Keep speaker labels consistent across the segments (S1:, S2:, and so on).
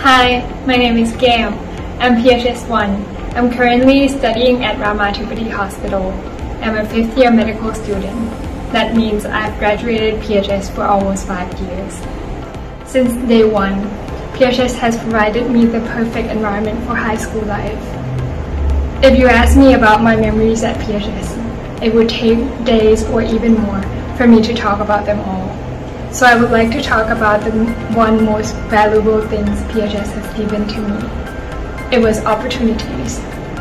S1: Hi, my name is Gail. I'm PHS1. I'm currently studying at Ramathipati Hospital. I'm a fifth-year medical student. That means I've graduated PHS for almost 5 years. Since day one, PHS has provided me the perfect environment for high school life. If you ask me about my memories at PHS, it would take days or even more for me to talk about them all. So I would like to talk about the one most valuable things PHS has given to me. It was opportunities.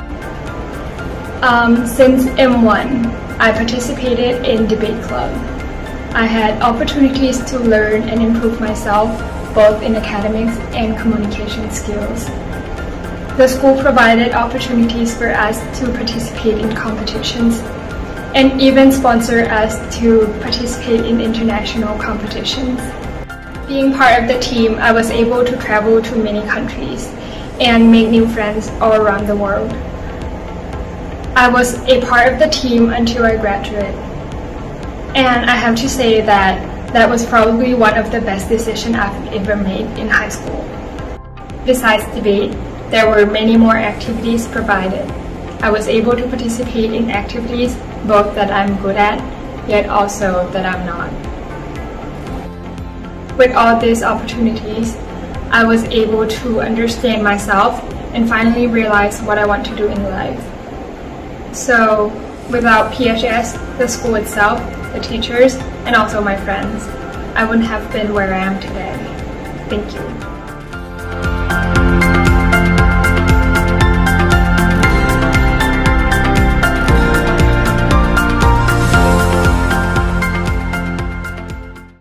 S1: Since M1, I participated in debate club. I had opportunities to learn and improve myself, both in academics and communication skills. The school provided opportunities for us to participate in competitions and even sponsor us to participate in international competitions. Being part of the team, I was able to travel to many countries and make new friends all around the world. I was a part of the team until I graduated, and I have to say that was probably one of the best decisions I've ever made in high school. Besides debate, there were many more activities provided. I was able to participate in activities both that I'm good at, yet also that I'm not. With all these opportunities, I was able to understand myself and finally realize what I want to do in life. So, without PHS, the school itself, the teachers, and also my friends, I wouldn't have been where I am today. Thank you.